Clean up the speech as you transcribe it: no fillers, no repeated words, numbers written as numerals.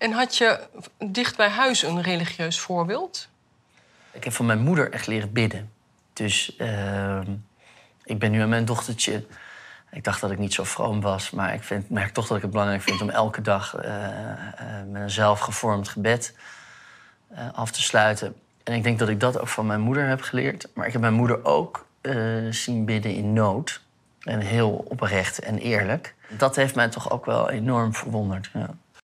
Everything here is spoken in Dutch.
En had je dicht bij huis een religieus voorbeeld? Ik heb van mijn moeder echt leren bidden. Dus ik ben nu aan mijn dochtertje. Ik dacht dat ik niet zo vroom was, maar ik merk toch dat ik het belangrijk vind om elke dag met een zelfgevormd gebed af te sluiten. En ik denk dat ik dat ook van mijn moeder heb geleerd. Maar ik heb mijn moeder ook zien bidden in nood. En heel oprecht en eerlijk. Dat heeft mij toch ook wel enorm verwonderd. Ja.